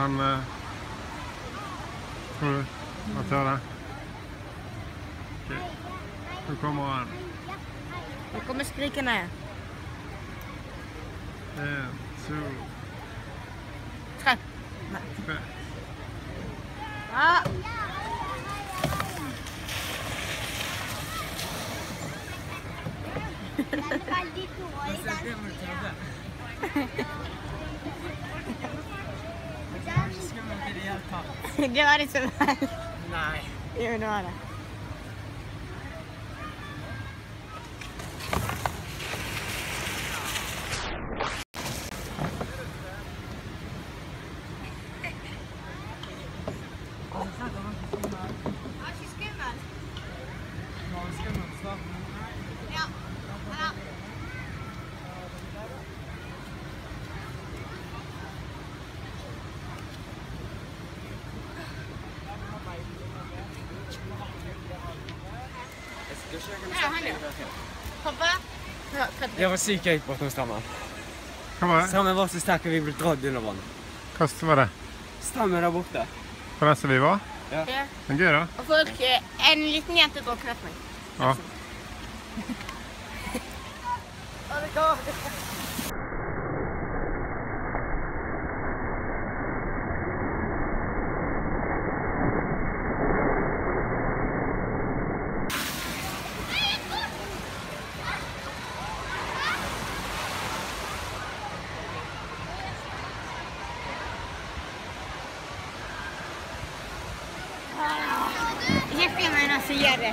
han... Tror du han tør det? Ok. Nå kommer han. Nå kommer skrikene. 1, 2, 3. 3. Ja. Det var ikke så vel. Nei. Jo, det var det. Pappa? Jeg var syk høyt bort hos Stammen. Hva var det? Stammen var så sterk at vi ble dratt under vann. Hva var det? Stammen der borte. På den som vi var? Ja. Det er gøy da. Og folk, en liten jente druknet meg. Ja. Og det går. Jeg filmer en og sier det.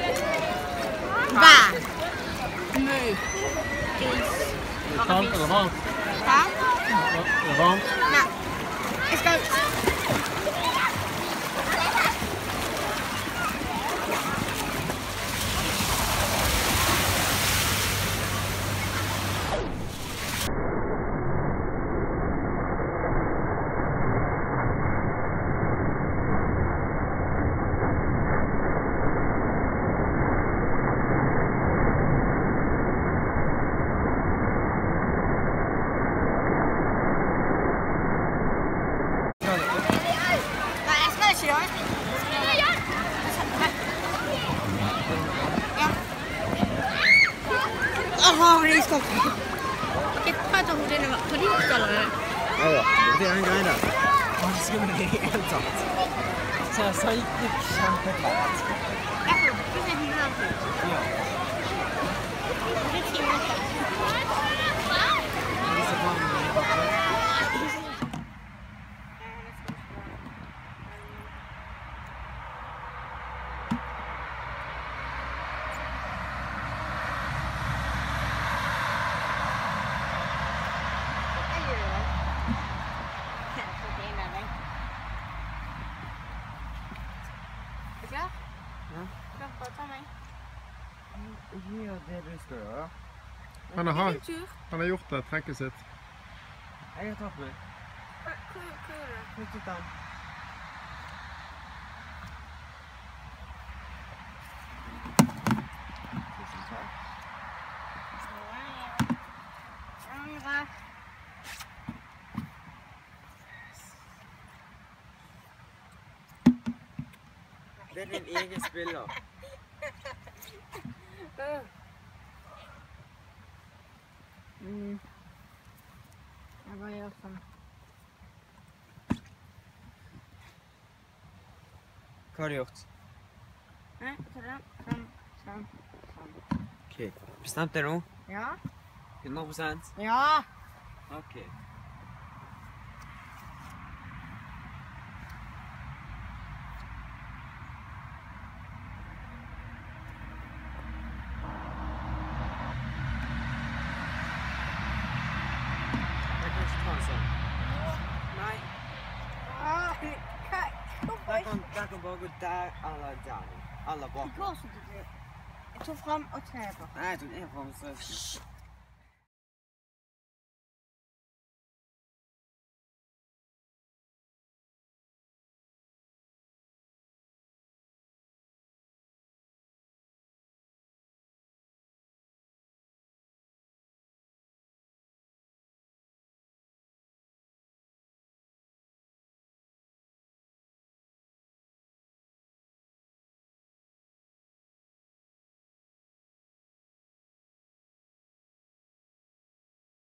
Bær. Møy. Is. Er det kaldt eller varmt? Hæ? Er det varmt? Nei. Jeg skal... Det skal ikke. Jeg prater om dine på din skala. Ja, det er en greie der. Det skal bli helt tatt. Så jeg gikk kjempeklart. Jeg får ikke se hyggelig av det. Ja. Det er 10 minutter. Disse barna gjør det du skal gjøre. Han har gjort det, trekket sitt. Jeg har tatt meg. Hva gjør du? Flyttet den. Tusen takk. Det er din egen spiller. Jeg bare gjør sånn. Hva har du gjort? Nei, sånn. Ok. Bestemte du nå? Ja. 100%? Ja. Ok. Nei. Der kan bare gå der eller der. Eller bak. Jeg tok frem og tre på. Nei, jeg tok en frem, så...